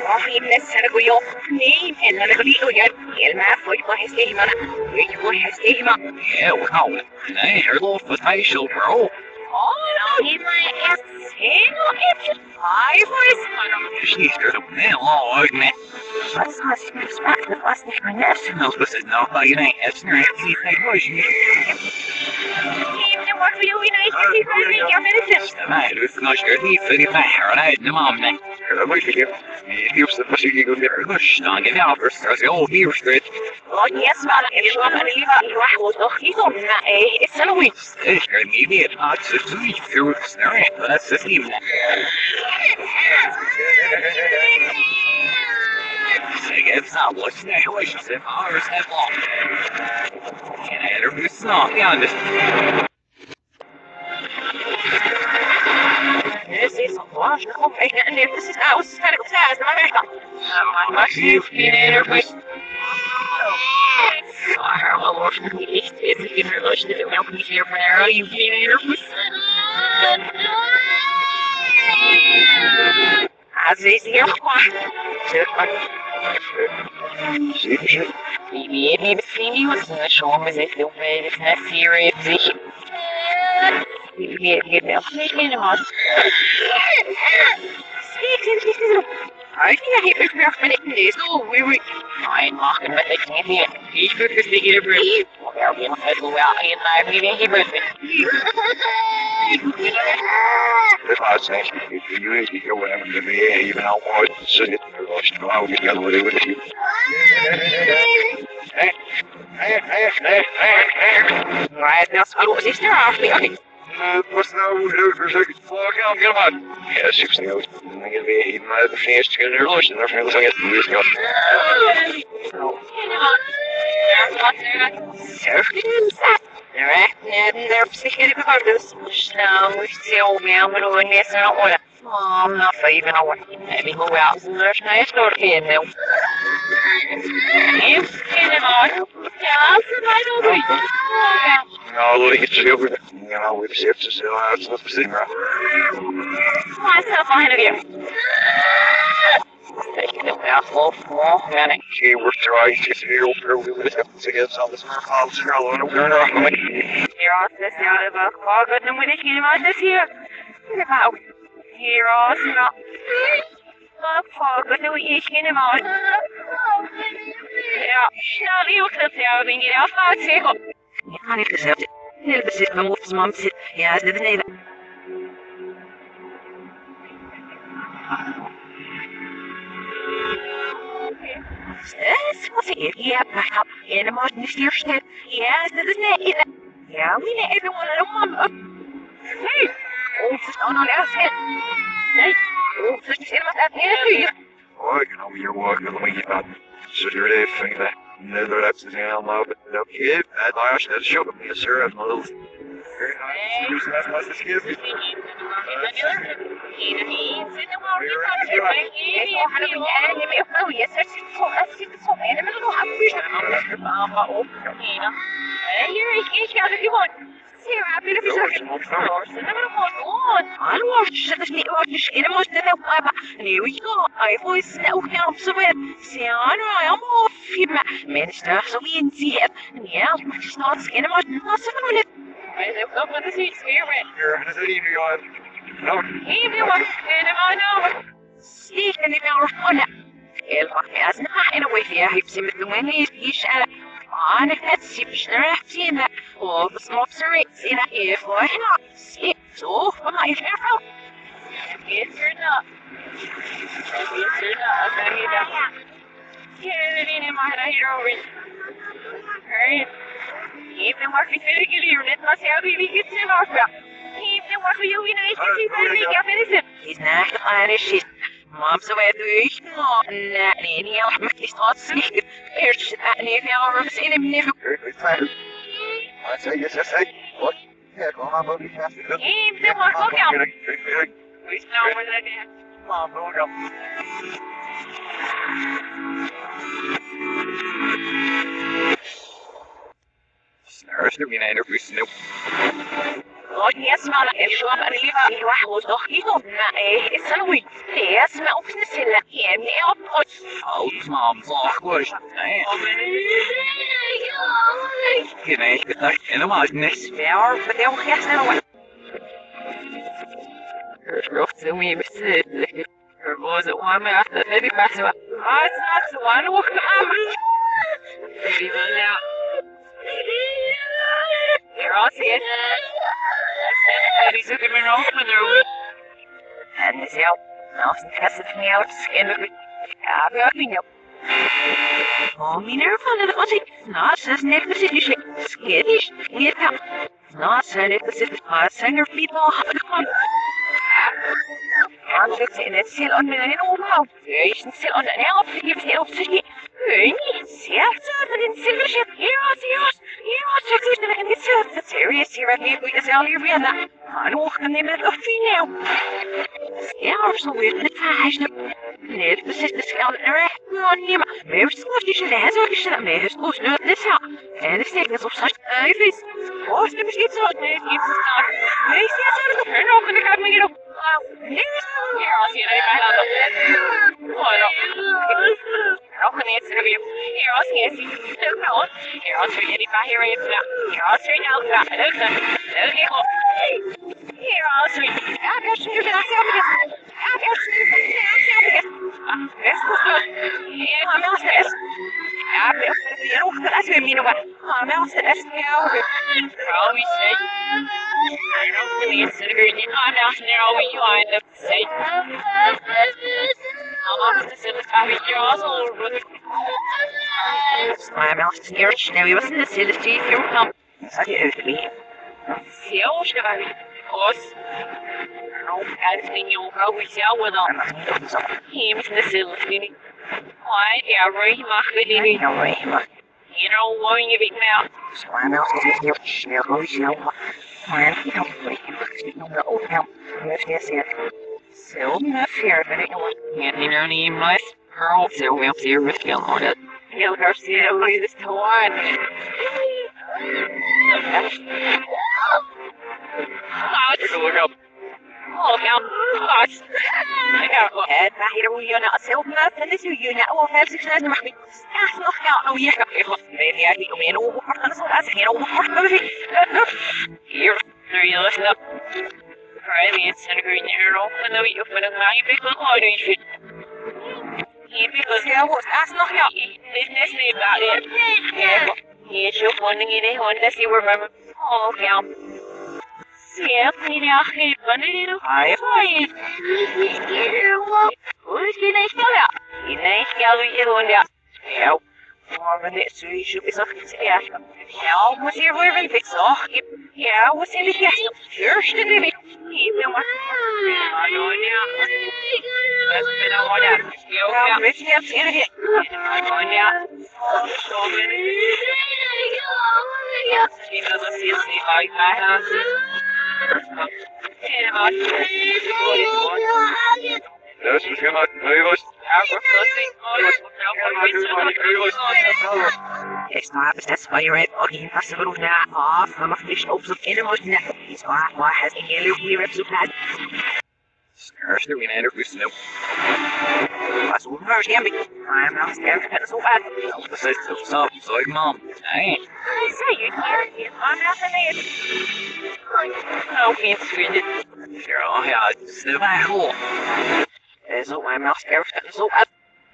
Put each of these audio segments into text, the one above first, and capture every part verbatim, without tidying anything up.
Sarguyo, name and Nanago yet, Elma, for you has taken on which one has taken on. Yeah, well, I heard off the facial bro. Oh, in my ass, single I was She's got a man long, man. What's not respect the first thing I know? No, this is no, but you ain't asking her anything, was you? What will you nice to see for me, your medicine? I do not sure he fitted my hair, and I had the mom neck. I wish you here's the pussy you go there. Gosh, don't get out first, there's the old beer straight. Oh, yes, but if you want to leave out, you will look, he's on that, eh? It's a week. It's maybe it's not so sweet through the snare, but that's the theme. I guess not what's the wish if ours have long. And I introduce the song beyond this. This is a wash of and if this is how it's kind of sad, my much you've been introduced. I have a lot of these in relation to the milk here for now. You've been introduced. As is your Maybe the thing was in the show as if the way it's not serious. Maybe get them taken on. I think I hit the craft minute in this. Oh, we were fine, mocking, but they can't be it. Each group is to get a break. Well, we'll have to go out and live meeting he birthday. If I say, if you ain't go whatever to be, even out wide, sit it in the rush, I'll get together with you. Hey, hey, hey, hey, hey, hey. Right, now, so what was this there after me? Okay. What's now? There's a fuck out, get him out. Yeah, six things. I'm going to be even my other friends to get in the rush, and they're going to get the news go. They're acting and they're psychiatric photos. Now, we're still down, but we're missing out on it. Oh, I'm not even aware. Maybe who else is there's no store kid now? If kidding on, yeah, I don't know. No, look, it's over there. You know, we've saved us out. It's not for sitting around. Myself behind of you. Taking it out full small manic. Okay, we're trying to get here over we would have to get some of this house here alone. We're not going to Here, I'll sit down of a call, but then we're thinking about this here. What about here, I'll stop. Look, Paul, but then we're thinking about Ja, snel uw gezellig in je afhoud, zeg op. Ja, niet gezegd. Nee, dat zit mijn moeders mom zit. Ja, dit is niet. Wat zeg je? Ja, maar ga je de moed niet sturen. Ja, dit is niet. Ja, we need everyone in a mom. Nee. Oh, het is nou nog ergens. Nee. Oh, het is helemaal uit hier. Oh, you know, you're walking the way you thought. So you're there, think that. Neither that's the hell now, but no kid, that last that show me a sir of little. Very nice. That's my excuse me. Sarah, bir bir şey yapıyorsun. Ne var bu? An watch this me watch it must have baba. Here we go. I voice now help so with. Sarah, I'm off him. Men stuff so we in see him. Yeah, just not skin him out. Not seven minutes. I don't know what this is spirit. Here, this is you guys. No. Even what and I know. See in the middle of it. El has not in a way here. He's in the wind. He's at أنا كاتسي باش نرحتينا وبصموت ريتينا إيه وإحنا سيتو وما يفعل يسرنا يسرنا أفهمينا كيريني ما هنا هيروين right even work with the gilly let us have we get to our even work with you in a city but we get it he's not on his shit Mom's away durch na nee ja mag ich trotzdem nicht erst nee wir haben es in dem Niveau I say yes yes hey what yeah go on buddy fast hey the one go down we know where that is mom go down Snarf nu in een of snoep قولي اسمع لك شو عم قال لي بقى واحد وضحكيته ما ايه السنوي ليه اسمع وبس لا يا ابني ايه ابقى او تسمع مصاح كويس ايه كده ايش كده انا ما عندناش بيعرف بديهم خيار سنوي رحت سوي بس الروز وما عرفت ابي بس ما اسمع سوان وخام راسي راسي من روح من روي and this help now some test of me out skin of it أبي أبينه هم ينرفون الأشي ناس نسنك بسيطة سكيتش يتها ناس نسنك بسيطة ما سنر في طاح القم عم شفت إن تسيل أن من النوم إيش نسيل أن أنا أبتدي بسيل أبتدي إني سيرت من نسيل بشيء يراس يراس يراس شكلش نبغى نسيل تسيري سيرة لي بيسأل يبينا أنا وخني من الأفينة يعرف صويت نتفاحشنا ليش بس تسكال راح ماني ما ما بسقوش دي شلة هذا ولا شلة ما بسقوش لا نسا أنا استيقظ صبصت أي فيس بس مش يتصل ما يتصل ما يصير أنا أخذ كلام من يروح ليش يا راسي أنا بعد هذا أخذ يتصل بيو يا راسي يسي تكون يا راسي يعني باهي ريتنا يا راسي نالك أخذ أخذ هو يا راسي أبي أشوف الناس يوم أبي أشوف الناس يوم بس بس يا ما أستأس أبي أخذ يروح الأسود منو بقى ما أستأس يا أبي راوي سي أنا أخذ يسرقني أنا أخذ راوي يوين سي أنا أخذ سلك أبي جاز والرد ما أخذ يرش نبي بس نسيل شيء في يوم سأجي أذبي سيوش نبي خلاص عارف مين يوم يساوي ده هي مش نسيلتني why يا ري ما خليني يا ري ما you know what you big mouth so I'm out to get you you go you know man you know you know the old now yes yes yes so not fair but it was yeah you know any nice girl so we'll see her with you on it you'll her see it with this one oh Oh, now, gosh. I got a head. I hate a wee on a self map, and this you now will have six thousand mahmoud. That's not how we have it. Maybe I think we know what I'm so as you know what I'm doing. Here, there you listen up. Alright, it's a green arrow, and then you put a nine big look on it. Because yeah, what? That's not how business about it. Yeah, here's your funding in it, unless you remember. Oh, yeah. Yeah, clean out here, but it is high. Who's getting a spell out? You ain't scouting it on that. Yeah, more than this, so you should be something to ask. Yeah, what's your word and fix off? Yeah, what's in the chest? First, the baby. Keep them up. I know now. That's been a one out. Yeah, I'm rich now, in it. I know now. So many. She doesn't see me like that. Das ist genau Neues. It's not a that's why you're at okay, possible now off. I'm a fish opens up in the most net. He's why why has a yellow we reps of that. Snurf the wiener with snow. That's what we're scamming. I'm not scared of so bad. Das ist so so so ich mom. Hey. Say you here. I'm not the man. Oh, can't swing it. Sure, oh yeah, it's the back hole. There's no I'm not scared of so bad.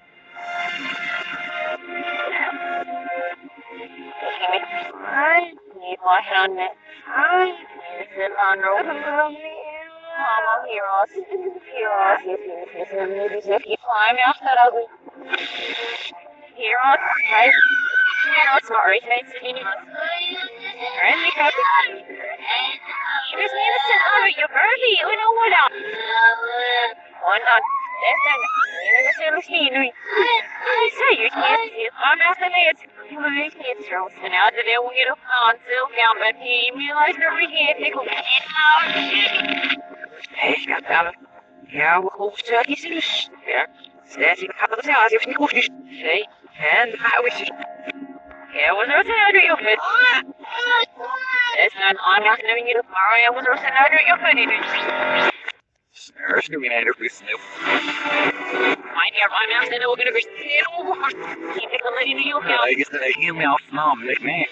I need my hand. I need to learn Mama, heroes, heroes, yes, yes, maybe if you climb after ugly. Heroes, right? Heroes, sorry, thanks to you. Friendly copy. You just need to sit over your birdie, you know what up. One on. This time, you never say to see me. I say you can't see. I'm after me. It's my kids roasting out the day we get a pound silk down, but he realized every hand nickel. Hey, got that. Ja, we hoeven ze niet te dus. Ja, steeds in de kappen te zeggen, als je niet hoeft dus. Nee, en de vrouw is dus. Ja, was er sen hade gjort det. Det är snart annars när vi ger upp bara. Jag was er sen hade gjort det. Snurr ska vi ner upp i snupp. Mein Herr, mein Herr, den är gonna be over. Inte kan lägga ner Jocke. Jag gissar det är helt av namnet med.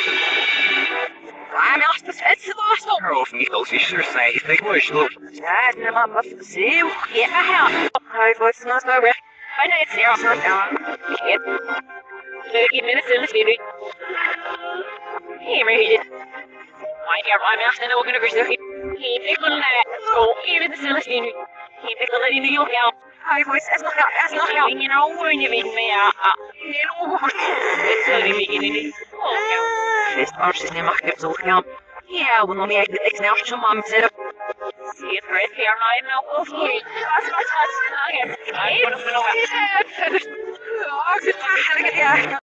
Mein Herr, das är så så. Hör av mig då, så jag säger att det var slå. Ja, när man bara ser. Ja, här. Har fått snart över. Men det är så så. Ja. Det är minst till det. Hej, men Mein Herr, mein Herr, den är gonna be so. Inte kan lägga så. Even the Celestine. Inte kan lägga ner Jocke. Hij was echt nog ja, echt nog ja. Ik ben nou gewoon je weet me ja. Heel goed. Het zou niet meer in. Oh ja. Best als je mag het zo gaan. Ja, we nog meer ik snel zo mam zet. Zie het red hair nou nou of niet. Wat wat wat. Ja. Ik word nog wel. Ja, ik zit eigenlijk ja.